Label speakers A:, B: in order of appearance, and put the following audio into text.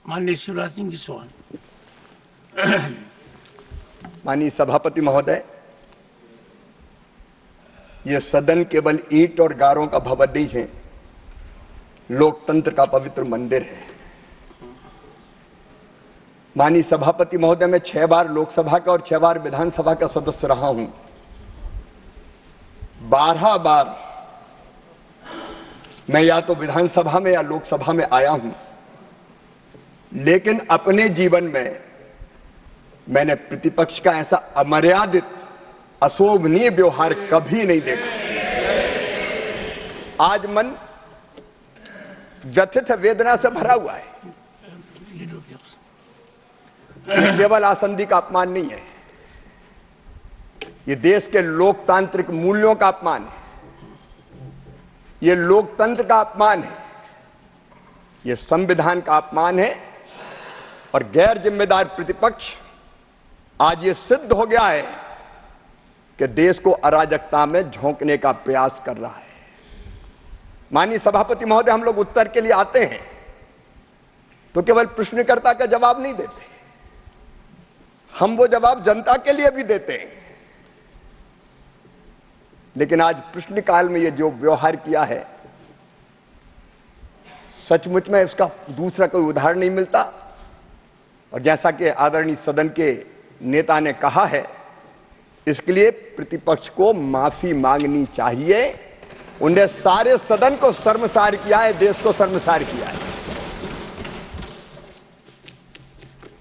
A: माननीय शिवराज सिंह जी चौहान।
B: माननीय सभापति महोदय, यह सदन केवल ईंट और गारों का भवन नहीं है, लोकतंत्र का पवित्र मंदिर है। माननीय सभापति महोदय, मैं 6 बार लोकसभा का और 6 बार विधानसभा का सदस्य रहा हूं। 12 बार मैं या तो विधानसभा में या लोकसभा में आया हूं, लेकिन अपने जीवन में मैंने प्रतिपक्ष का ऐसा अमर्यादित अशोभनीय व्यवहार कभी नहीं देखा। आज मन व्यथित वेदना से भरा हुआ है। ये केवल आसंदी का अपमान नहीं है, ये देश के लोकतांत्रिक मूल्यों का अपमान है, ये लोकतंत्र का अपमान है, ये संविधान का अपमान है। और गैर जिम्मेदार प्रतिपक्ष आज ये सिद्ध हो गया है कि देश को अराजकता में झोंकने का प्रयास कर रहा है। माननीय सभापति महोदय, हम लोग उत्तर के लिए आते हैं तो केवल प्रश्नकर्ता का जवाब नहीं देते, हम वो जवाब जनता के लिए भी देते हैं। लेकिन आज प्रश्नकाल में ये जो व्यवहार किया है, सचमुच में इसका दूसरा कोई उदाहरण नहीं मिलता। और जैसा कि आदरणीय सदन के नेता ने कहा है, इसके लिए प्रतिपक्ष को माफी मांगनी चाहिए। उन्हें सारे सदन को शर्मसार किया है, देश को शर्मसार किया है।